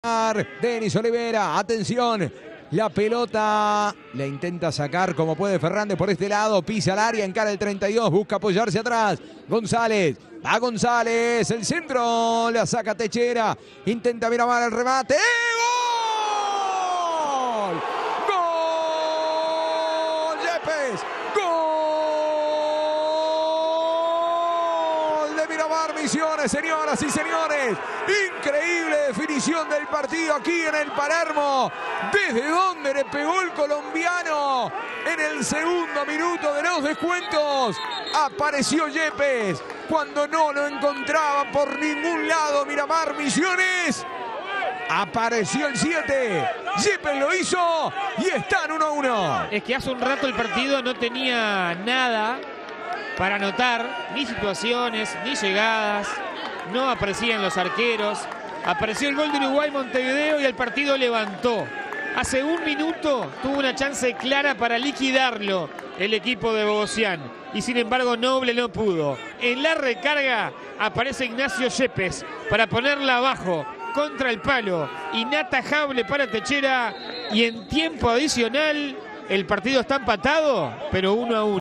Denis Olivera, atención, la pelota la intenta sacar como puede Fernández por este lado, pisa al área, encara el 32, busca apoyarse atrás, González, va González, el centro, la saca Techera, intenta Miramar el remate, ¡gol! ¡Gol! Yepes, ¡gol! De Miramar Misiones, señoras y señores, increíble definición del partido aquí en el Palermo, desde donde le pegó el colombiano en el segundo minuto de los descuentos. Apareció Yepes cuando no lo encontraba por ningún lado Miramar Misiones. Apareció el 7, Yepes lo hizo y están 1-1. Es que hace un rato el partido no tenía nada para anotar, ni situaciones, ni llegadas, no aparecían los arqueros. Apareció el gol de Uruguay Montevideo y el partido levantó. Hace un minuto tuvo una chance clara para liquidarlo el equipo de Bogosian y sin embargo Noble no pudo. En la recarga aparece Ignacio Yepes para ponerla abajo contra el palo, inatajable para Techera, y en tiempo adicional el partido está empatado, pero 1-1.